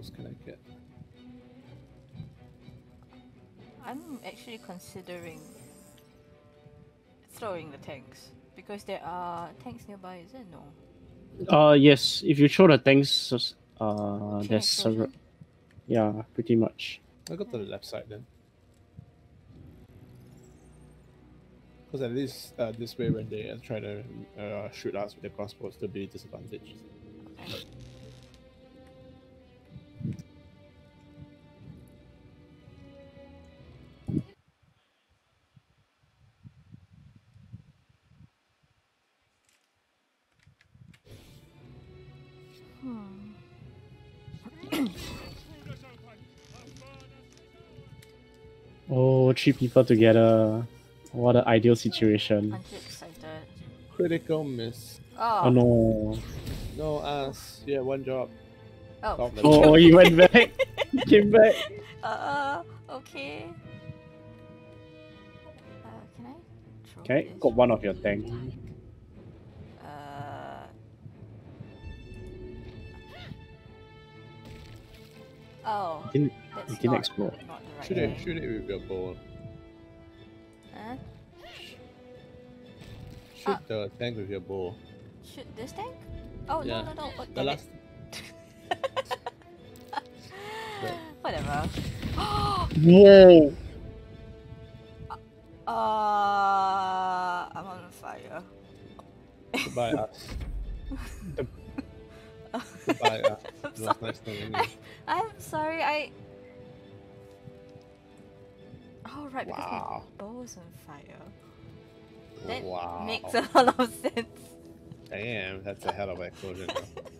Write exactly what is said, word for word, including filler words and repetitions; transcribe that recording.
crossbows can I get? I'm actually considering throwing the tanks because there are tanks nearby, is it? No. Uh, yes. If you throw the tanks, uh, Chain there's several. explosion? Yeah, pretty much. I'll go to the left side then. Because at least uh, this way, when they uh, try to uh, shoot us with the crossbows, they'll be disadvantaged. Okay. Hmm. Oh, three people together. What an ideal situation. Aren't you excited? Critical miss. Oh. Oh no. No ass. Yeah, one job. Oh. Top level. Oh, he went back. He came back. Uh, okay. Uh, can I throw Okay, this? got one of your tank. Uh. Oh. Didn't, That's it didn't not, explode. not the right Shoot thing. it, shoot it with your bow. Huh? Shoot Ah. the tank with your bow. Shoot this tank? Oh, Yeah. no, no, no. Oh, The damn last. it. Whatever. Whoa! Uh, I'm on fire. Goodbye us. Goodbye us. I'm It was sorry. nice knowing you. I, I'm sorry, I... Oh, right, because Wow. my bow's on fire. That Wow. makes a lot of sense. Damn, that's a hell of an explosion. Though.